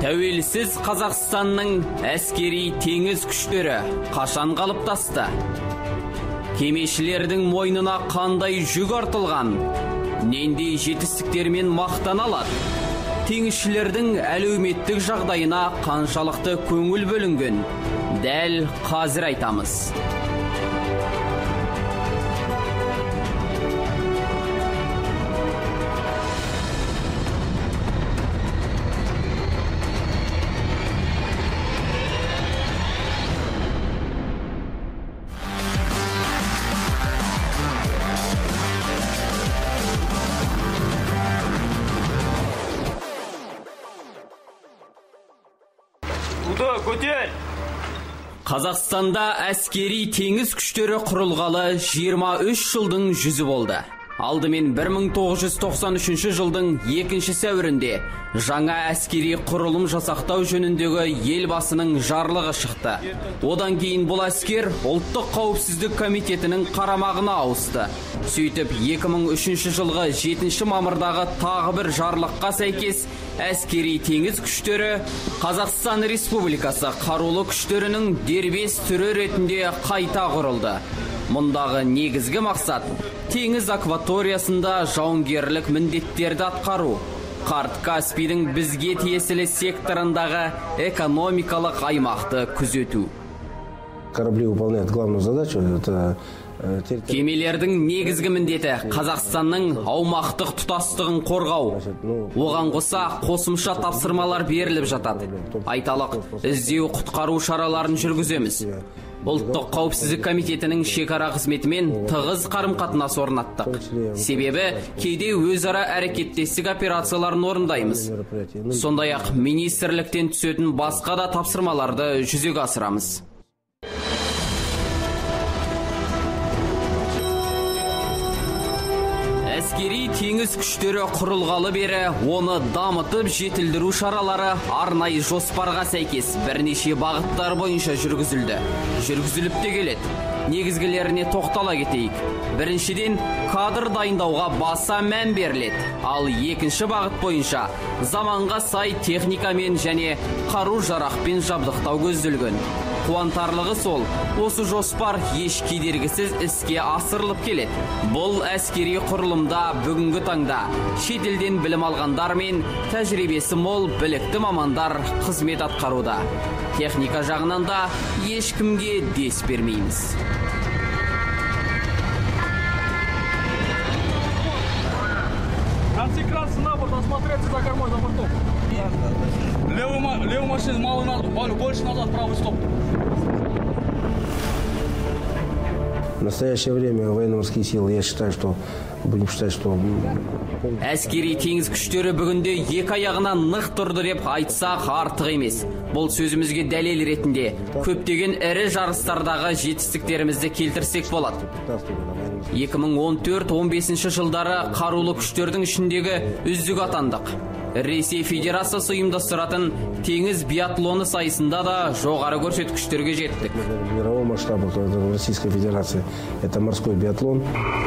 Тәуелсіз Қазақстанның әскери теңіз күштері қашан қалыптасты? Кемешілердің мойнына қандай жүк артылған? Нендей жетістіктермен мақтана алады? Теңізшілердің әлеуметтік жағдайына қаншалықты көңіл бөлінген? Дәл қазір айтамыз. Қазақстанда әскери теңіз күштері құрылғалы 23 жылдың жүзі болды. Алдымен 1993 жылдың 2 сәуірінде жаңа әскери құрылым жасақтау жөніндегі елбасының жарлығы шықты. Одан кейін бұл әскер ұлттық қауіпсіздік комитетінің қарамағына ауысты. Сөйтіп 2003 жылғы 7 мамырдағы тағы бір жарлыққа сәйкес әскери теңіз күштері Қазақстан Республикасы қарулы күштерінің дербес түрі ретінде қайта құрылды. Мұндағы негізгі мақсат теңіз акваториясында жауынгерлік міндеттерді атқару, Қарт Каспийдің бізге тиесілі секторындағы экономикалық аймақты күзету. Корабли выполняют главную задачу, это Кемелердің негізгі міндеті Қазақстанның аумақтық тұтастығын қорғау. Оған қоса қосымша тапсырмалар беріліп жатады. Айталық, іздеу құтқару шараларын жүргіземіз. Ұлттық қауіпсіздік комитетінің шекара қызметімен тығыз қарым-қатынас орнаттық. Себебі кейде өзара әрекеттестік операцияларын орындаймыз. Сондай-ақ министрліктен түсетін басқа да тапсырмаларды жүзеге асырамыз. Әскери теңіз күштері құрылғалы бері оны дамытып жетілдіру шаралары арнайы жоспарға сәйкес бірнеше бағыттар бойынша жүргізіліп те келеді. Негізгілеріне тоқтала кетейік. Біріншіден, кадр дайындауға баса мән беріледі. Ал екінші бағыт бойынша заманға сай техникамен және қару-жарақпен жабдықтау көзделген. Қуантарлығы сол, осы жоспар еш кедергісіз іске асырылып келеді. Бұл әскери құрылымда бүгінгі таңда шетелден білім алғандар мен тәжірибесі мол білікті мамандар қызмет атқаруда. Техника жағынан да ешкімге дес бермейміз. Концентрация на борт, осмотреться за кормой, за бортом. Левую машину мало надо, больше назад, правый стоп. В настоящее время военно-морские силы, я считаю, что будем считать, что әскери теңіз күштері бүгінде екі аяғынан нық тұрды деп айтсақ артық емес. Бұл сөзімізге дәлел ретінде көптеген ірі жарыстардағы жетістіктерімізді келтірсек болады. 2014-15 жылдары қарулы күштердің ішіндегі үздік атандық. Ресей Федерациясы ұйымдастыратын теңіз биатлоны сайысында да жоғары көрсеткіштерге жеттік. В мировом масштабе Российской Федерации это морской биатлон.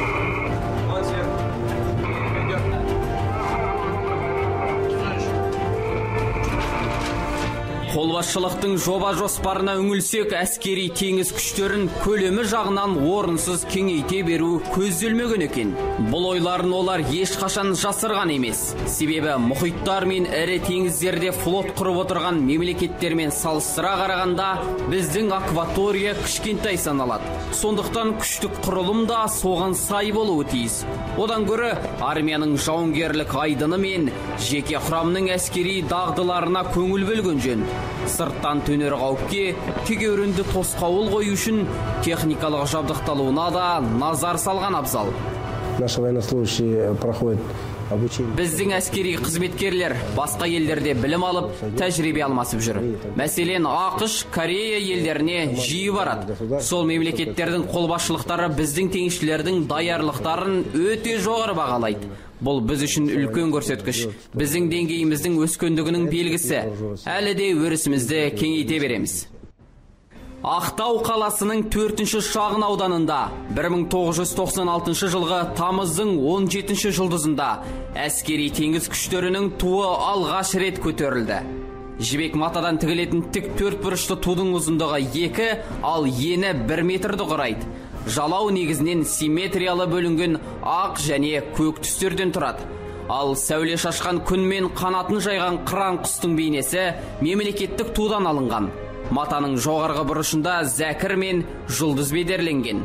Қолбасшылықтың жоба жоспарына үңілсек, әскери теңіз күштерін көлемі жағынан орынсыз кеңейте беру көзделмеген екен. Бұл ойларын олар ешқашан жасырған емес. Себебі мұхиттар мен ірі теңіздерде флот құрып отырған мемлекеттермен салыстыра қарағанда біздің акватория кішкентай саналады. Сондықтан күштік құрылым да соған сай болуы тиіс. Одан гөрі армияның жауынгерлік айдыны мен жеке құрамның әскери дағдыларына көңіл бөлген жөн. Сырттан төнер қауіпке тегеурінді тосқауыл қою үшін техникалық жабдықталуына да назар салған абзал. Наши военнослужащие проходят обучение. Біздің әскери қызметкерлер басқа елдерде білім алып, тәжірибе алмасып жүр. Мәселен, ақш, Корея елдеріне жиі барады. Сол мемлекеттердің қолбасшылықтары біздің теңізшілердің даярлықтарын өте жоғары бағалайды. Бұл біз үшін үлкен көрсеткіш. Біздің деңгейіміздің өскендігінің белгісі. Әлі де өрісімізді кеңейте береміз. Ақтау қаласының 4-ші шағын ауданында 1996 жылғы тамыздың 17-ші жұлдызында әскери теңіз күштерінің туы алғаш рет көтерілді. Жібек матадан тігілетін тік 4 бұрышты тудың ұзындығы 2, ал ені 1 метрді құрайды. Жалау негізінен симметриялы бөлінген ақ және көк түстерден тұрады. Ал сәуле шашқан күн мен қанатын жайған қыран құстың бейнесі мемлекеттік тудан алынған. Матаның жоғарғы бұрышында зәкір мен жұлдыз бедерленген.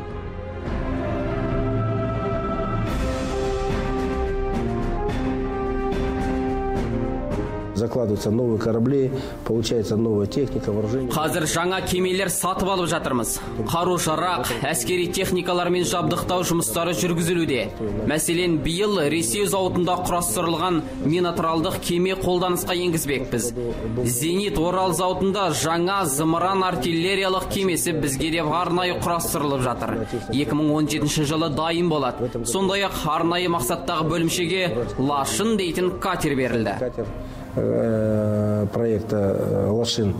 Закладываются новые корабли, получается новая техника, вооружение. Қазір жаңа кемелер сатып алып жатырмыз. Қару-жарақ, әскери техникалармен жабдықтау жұмыстары жүргізілуде. Мәселен, биыл Ресей зауытында құрастырылған минатралдық кеме қолданысқа енгізбекпіз. Зенит Орал зауытында жаңа зымыран артиллериялық кемесі бізге деп арнайы құрастырылып жатыр. 2017 жылы дайын болады. Сондай-ақ арнайы мақсаттағы бөлімшеге Лашын дейтін катер берілді. Проекта Лашин.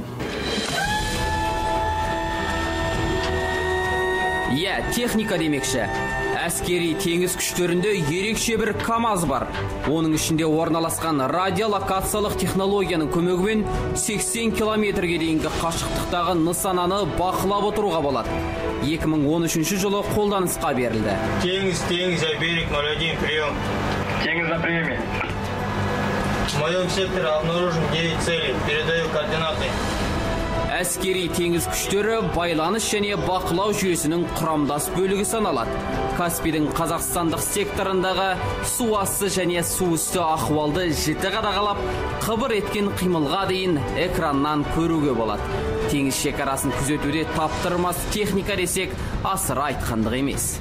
Техника демекші. Әскери теңіз күштерінде ерекше бір КАМАЗ бар. Оның ішінде орналасқан радиолокациялық технологияның көмегімен 80 километрге дейінгі қашықтықтағы нысананы бақылап отыруға болады. 2013 жылы қолданысқа берілді. Теңіз, берег 01, прием. Теңіз на приеме. В моем секторе обнаружен 9 целей. Передаю координаты. Әскери теңіз күштері байланыс және бақылау жүйесінің құрамдас бөлігі саналады. Каспийдің Қазақстандық секторындағы су асты және су үсті ахуалды жіті қадағалап, қыбыр еткен қимылға дейін экраннан көруге болады. Теңіз шекарасын күзетуде таптырмас техника десек, асыра айтқандық емес.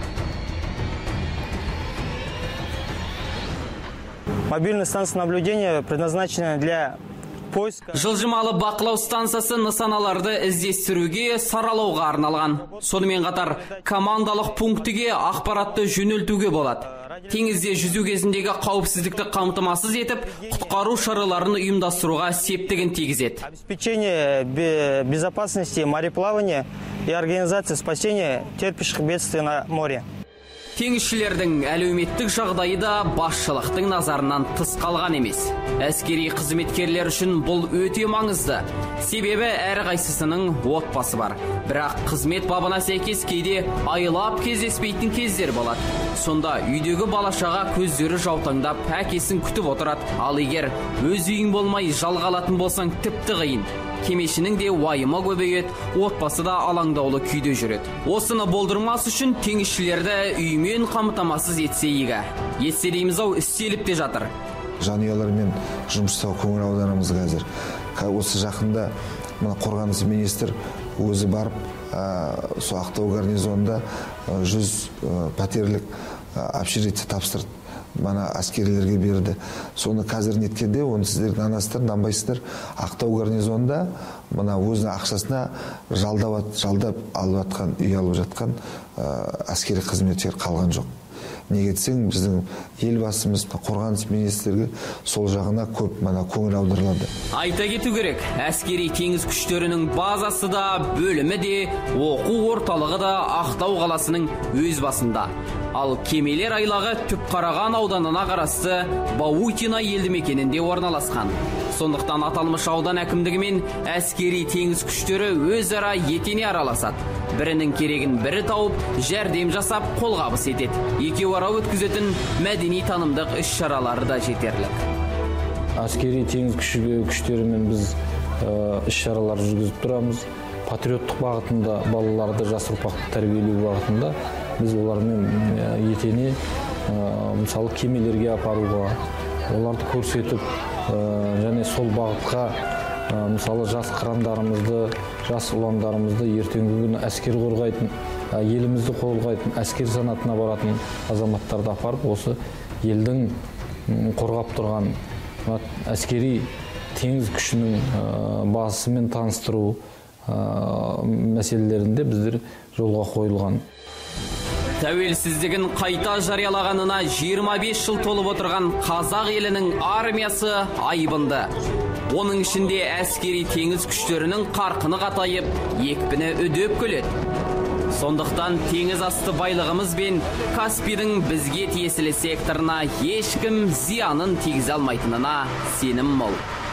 Мобильная станция наблюдения предназначена для поиска. Жылжымалы бақылау станциясы нысаналарды іздестіруге, саралауға арналған. Сонымен қатар командалық пунктіге ақпаратты жөнелтуге болады. Теңізде жүзу кезіндегі қауіпсіздікті қамтамасыз етіп, құтқару шараларын ұйымдастыруға септігін тигізеді. Обеспечение безопасности мореплавания и организация спасения терпящих бедствий на море. Теңізшілердің әлеуметтік жағдайы да басшылықтың назарынан тыс қалған емес. Әскери қызметкерлер үшін бұл өте маңызды. Себебі әрқайсысының отбасы бар. Бірақ қызмет бабына сәйкес кейде айлап кездеспейтін кездер болады. Сонда үйдегі балашаға көздері жаутаңдап, әкесін күтіп отырады. Ал егер өз үйің болмай жалғалатын болсаң тіпті қиын. Кемешінің де уайымы көбейеді, отбасы да алаңдаулы күйде жүреді. Осыны болдырмас үшін теңізшілерді үймен қамтамасыз етсе игі. Етсе дейміз-ау, істеліп те жатыр. Жанұялармен жұмыс жасау көңіл аударамыз қазір. Осы жақында қорғаныс министр өзі барып, сол Ақтау гарнизонында 100 пәтерлік общежитие тапсырды. Бана әскерилерге берді. Соны қазір неткенде, оны сіздер нанбайсыздар. Ақтау гарнизонында мына өзінің ақшасына жалдап алып жатқан, үй алып жатқан әскери қызметшілер қалған жоқ. Неге десең, біздің елбасымыз, қорғаныс министрлігі сол жағына көп көңіл аударылады. Айта кету керек, әскери теңіз күштерінің базасы да, бөлімі де, оқу орталығы да Ақтау қаласының өз басында. Ал кемелер айлағы Түпқараған ауданына қарасты Баутина елді мекенінде орналасқан. Сондықтан аталмыш аудан әкімдігі мен әскери теңіз күштері өзара етене араласады. Бірінің керегін бірі тауып, жәрдем жасап, қолғабыс етеді. Екеуі ара өткізетін мәдени танымдық іс-шаралары да жетерлік. Әскери теңіз күштерімен біз іс-шаралар жүргізіп тұрамыз. Патриоттық бағытында, балаларды, жас ұрпақты тәрбиелеу бағытында біз олармен етене, мысалы кемелерге апаруға, оларды көрсетіп, және сол бағытқа мысалы жас қырандарымызды, жас ұландарымызды ертеңгі күні әскер қорғайтын, елімізді қорғайтын, әскер санатына баратын азаматтарды апарып, осы елдің қорғап тұрған әскери теңіз күшінің басымен таныстыру мәселелерінде біздер жолға қойылған. Тәуелсіздігін қайта жариялағанына 25 жыл толып отырған қазақ елінің армиясы айбынды. Оның ішінде әскери теңіз күштерінің қарқыны қатайып, екпіні үдеп келеді. Сондықтан теңіз асты байлығымыз бен Каспийдің бізге тиесілі секторына ешкім зиянын тигізе алмайтынына сенім мол.